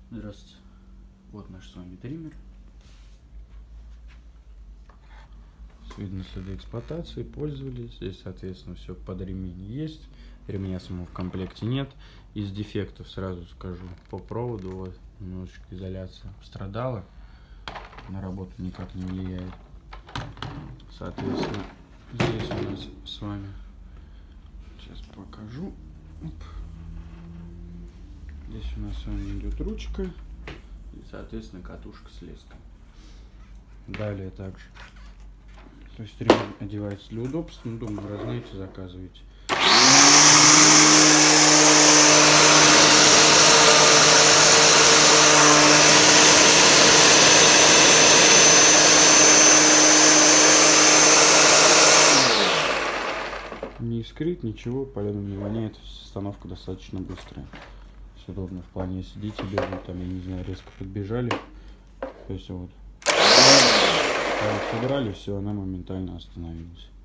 Здравствуйте. Вот наш с вами триммер. Видно следы эксплуатации, пользовались. Здесь, соответственно, все под ремень есть. Ремня самого в комплекте нет. Из дефектов сразу скажу по проводу. Вот немножечко изоляция страдала. На работу никак не влияет. Соответственно, здесь у нас с вами, сейчас покажу. Оп. Здесь у нас с вами идет ручка и, соответственно, катушка с леской. Далее также, то есть ремень одевается для удобства, ну, думаю, раз знаете, заказываете. Не искрит, ничего, паленым не воняет, установка достаточно быстрая. Все удобно в плане, сидите, бегают, там, я не знаю, резко подбежали, то есть вот, собрали, все, она моментально остановилась.